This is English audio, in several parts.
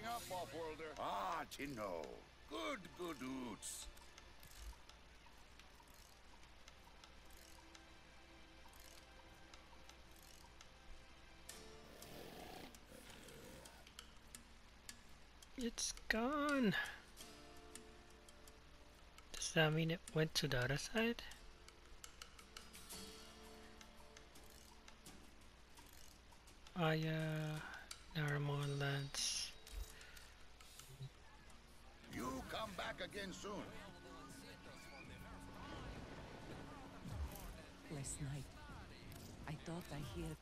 up, off-worlder? Ah, Tino. Good oots. It's gone. Does that mean it went to the other side? Narmer lands. You come back again soon. Last night, I thought I heard.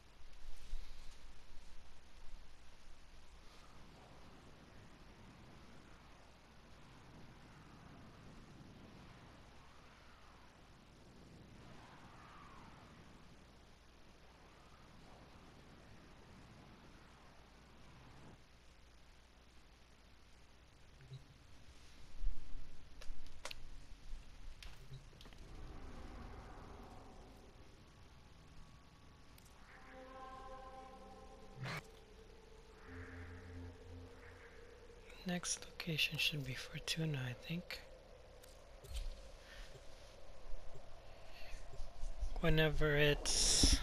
Next location should be Fortuna, I think. Whenever it's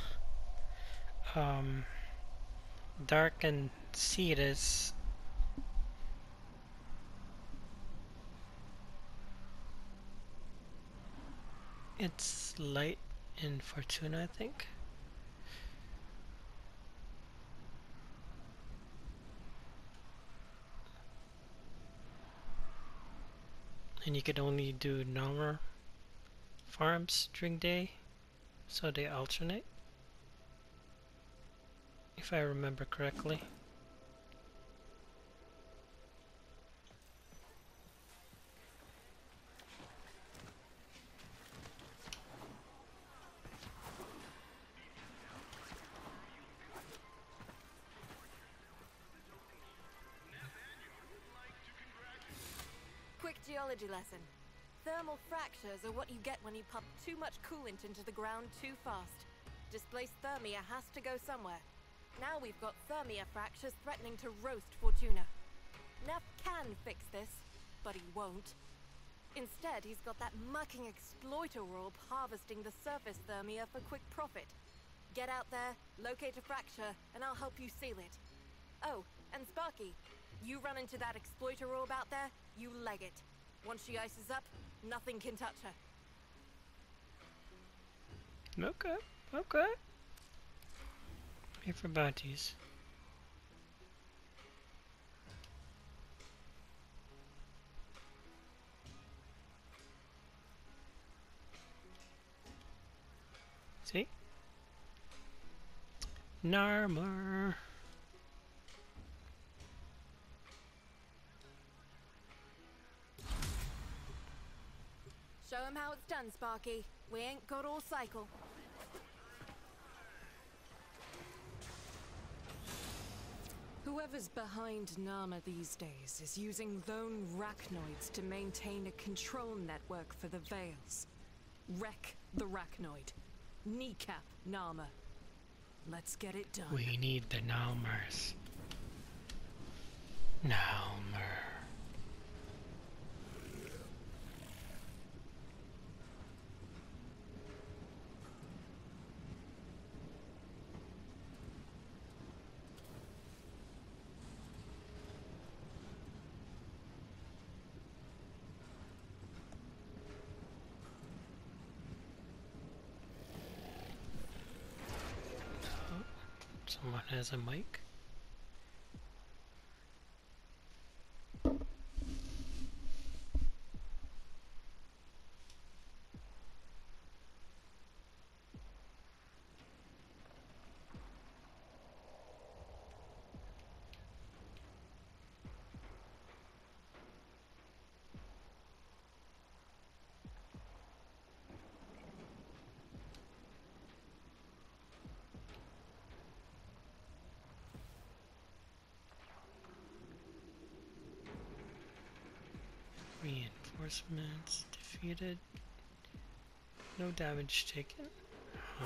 dark and Cetus, it's light in Fortuna, I think. And you could only do Narmer farms during day, so they alternate, if I remember correctly. Quick geology lesson. Thermal fractures are what you get when you pump too much coolant into the ground too fast. Displaced thermia has to go somewhere. Now we've got thermia fractures threatening to roast Fortuna. Neff can fix this, but he won't. Instead, he's got that mucking exploiter orb harvesting the surface thermia for quick profit. Get out there, locate a fracture, and I'll help you seal it. Oh, and Sparky, you run into that exploiter orb out there, you leg it. Once she ices up, nothing can touch her. Okay, okay. Here for bounties. See? Narmer. Show him how it's done, Sparky. We ain't got all cycle. Whoever's behind Narmer these days is using lone rachnoids to maintain a control network for the Veils. Wreck the rachnoid. Kneecap Narmer. Let's get it done. We need the Narmers. Narmer. Someone has a mic. Reinforcements defeated. No damage taken. Huh?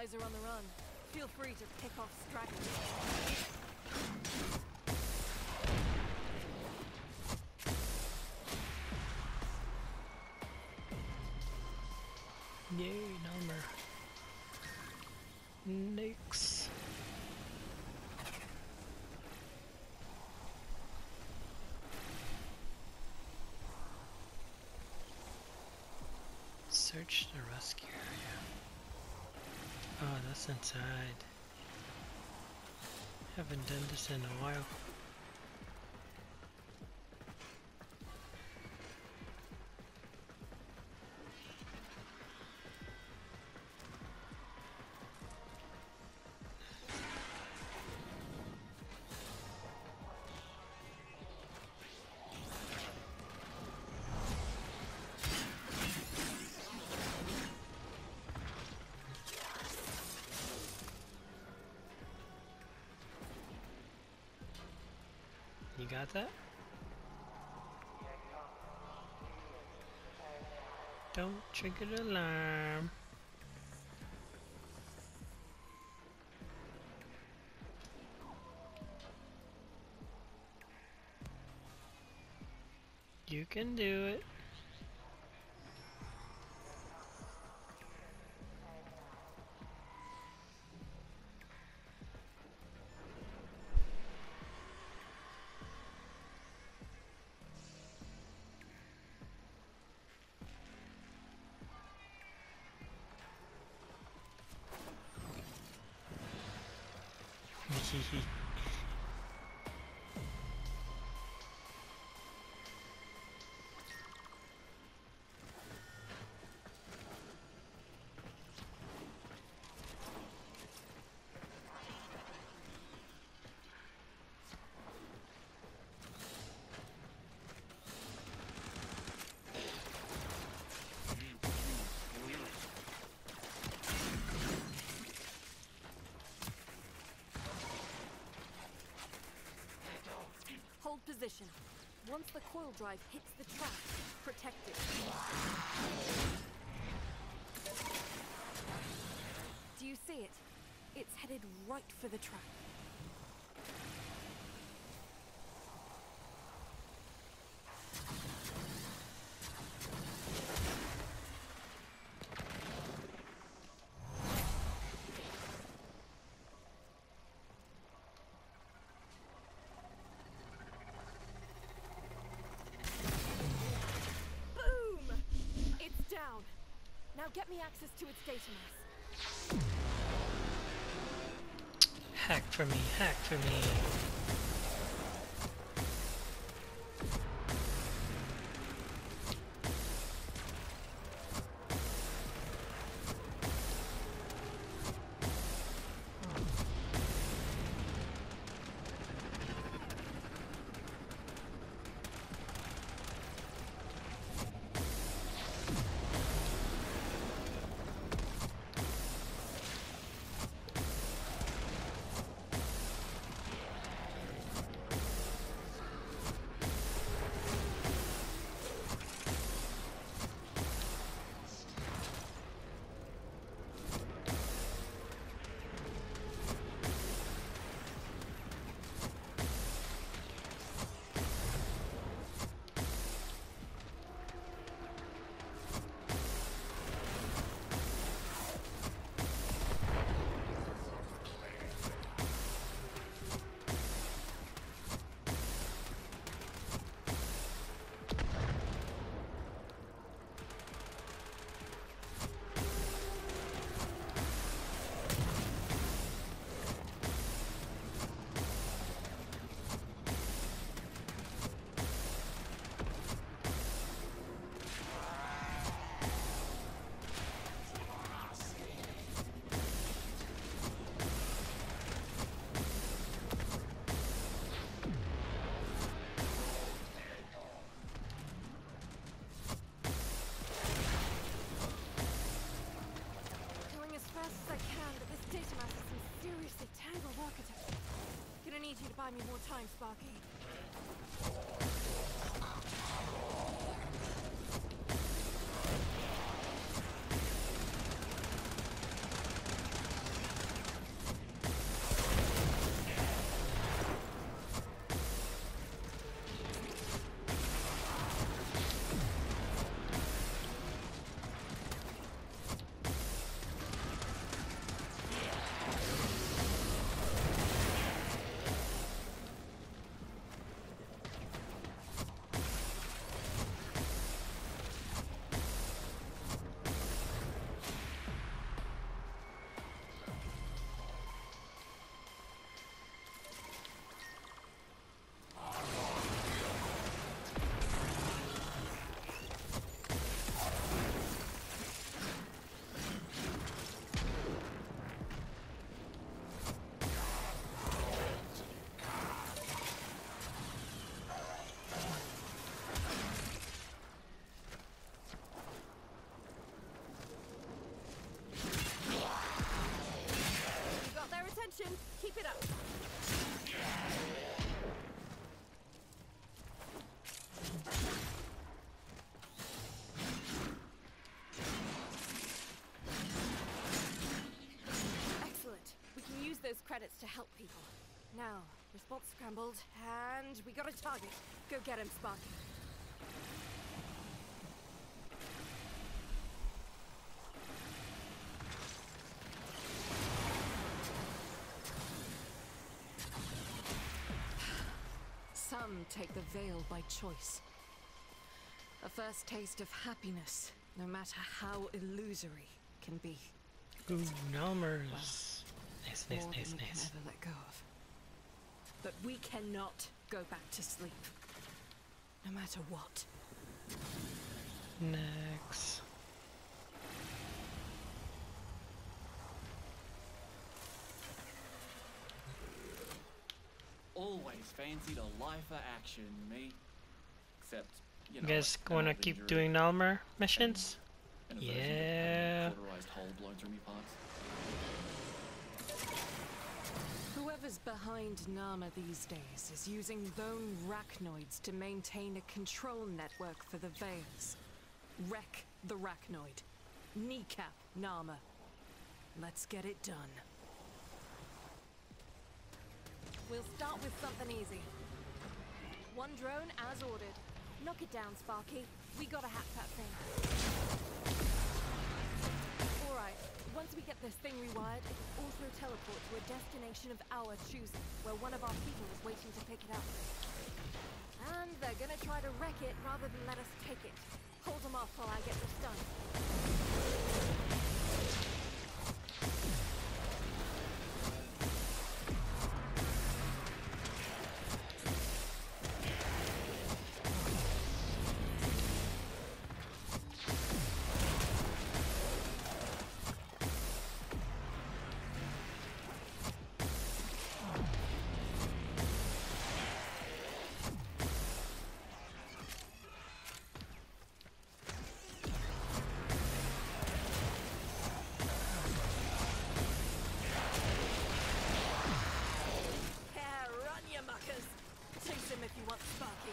guys are on the run, feel free to pick off stragglers. Yay, Narmer. Nix. Search the rescue area. Oh, that's inside. Haven't done this in a while. You got that? Don't trigger the alarm. You can do it. Hold position. Once the coil drive hits the track, protect it. Do you see it? It's headed right for the track. Now get me access to its data mass. Hack for me, hack for me. Need you to buy me more time, Sparky. credits to help people. Now, response scrambled, and we got a target. Go get him, Sparky. Some take the veil by choice. A first taste of happiness, no matter how illusory, can be. Ooh, Narmers. Nice, nice, More nice, than you nice. can ever let go of. But we cannot go back to sleep. No matter what. Next. Always fancied a lifer action, me. Except, you You know, guys like, wanna an keep injury doing Narmer missions? and a version of having Yeah. a cauterized hole blown through me parts. Whoever's behind Narmer these days is using lone rachnoids to maintain a control network for the Veils. Wreck the rachnoid. Kneecap Narmer. Let's get it done. We'll start with something easy. One drone as ordered. Knock it down, Sparky. We gotta hack that thing. Alright, once we get this thing rewired, it'll auto-teleport to a destination of our choosing, where one of our people is waiting to pick it up. And they're gonna try to wreck it rather than let us take it. Hold them off while I get this done. Yeah, run, you muckers! Chase him if you want, Sparky.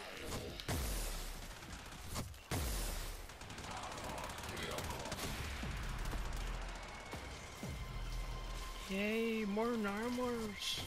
Yay, more Narmers.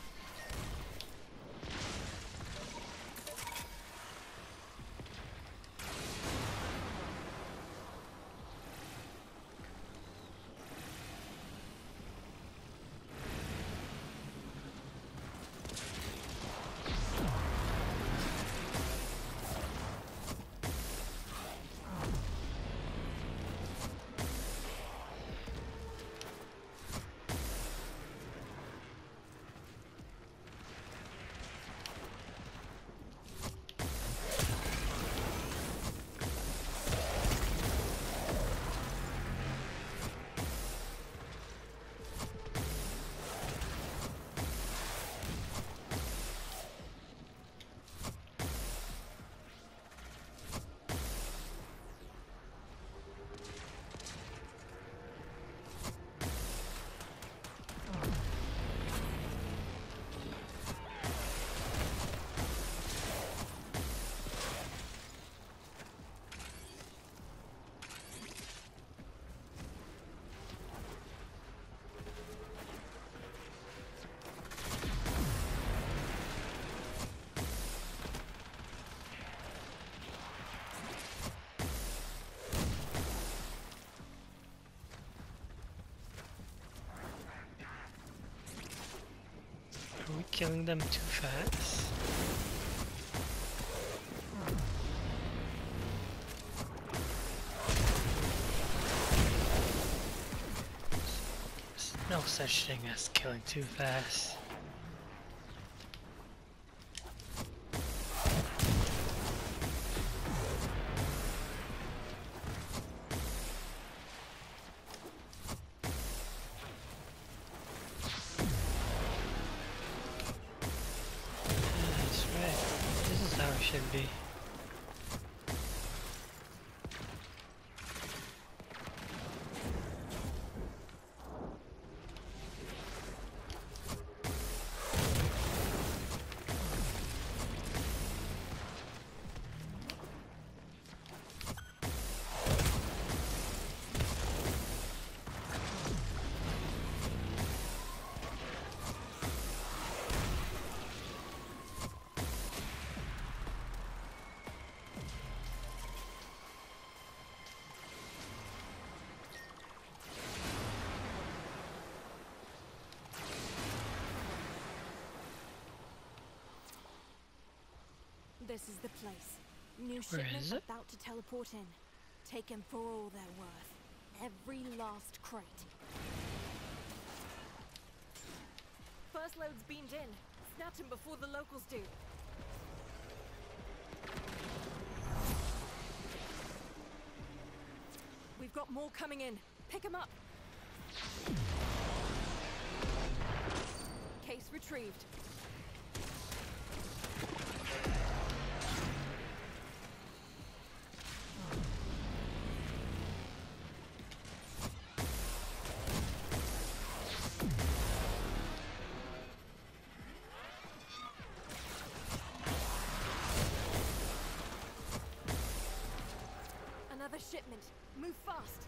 Are we killing them too fast? There's no such thing as killing too fast. That's right. This is how it should be. This is the place. New Where shipment is it? about to teleport in. Take 'em for all they're worth. Every last crate. First load's beamed in. Snatch 'em before the locals do. We've got more coming in. Pick 'em up. Case retrieved. Another shipment. Move fast.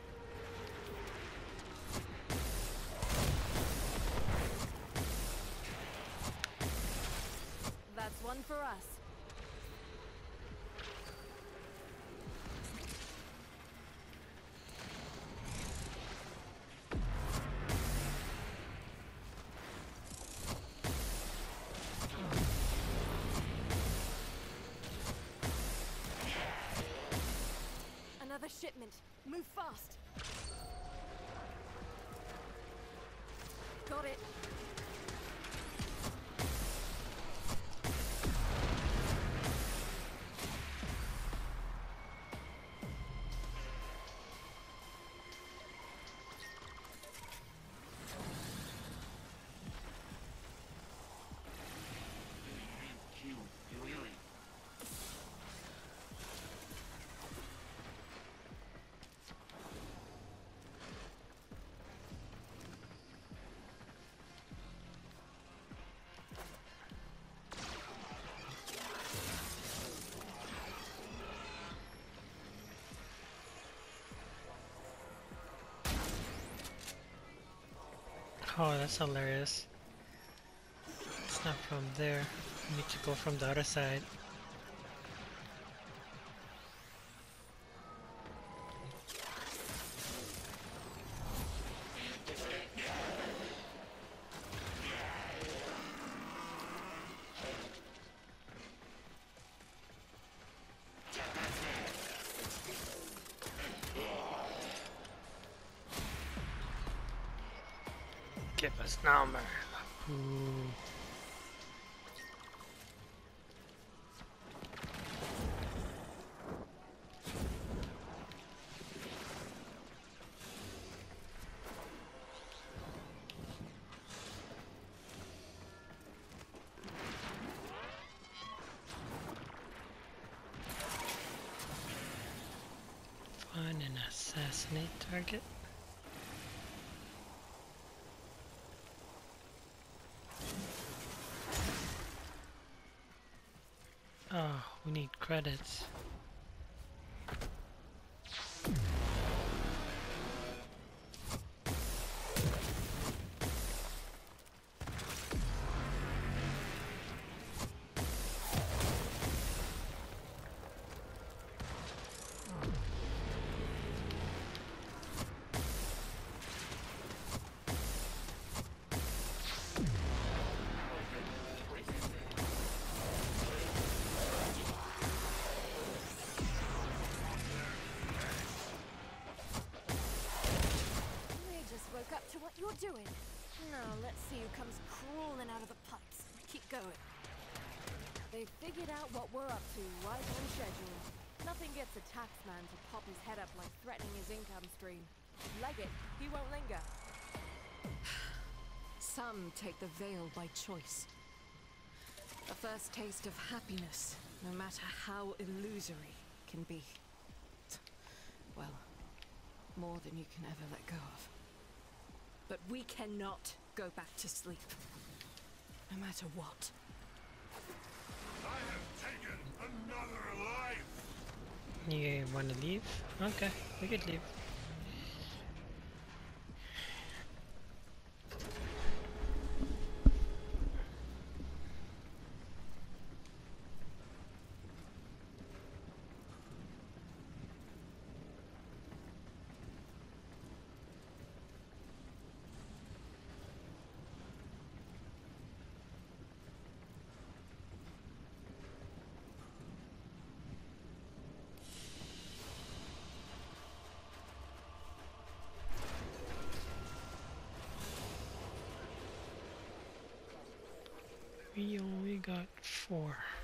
That's one for us. Another shipment. Move fast. Got it. Oh, that's hilarious. It's not from there. We need to go from the other side. Give us Narmer. Ooh. Find and assassinate target. Oh, we need credits. You're doing. Now let's see who comes crawling out of the pipes. Keep going. They figured out what we're up to right on schedule. Nothing gets a taxman to pop his head up like threatening his income stream. Leg it, he won't linger. Some take the veil by choice. A first taste of happiness, no matter how illusory, can be, well, more than you can ever let go of. But we cannot go back to sleep, no matter what. I have taken another life. You wanna leave? Okay, we could leave. We only got 4.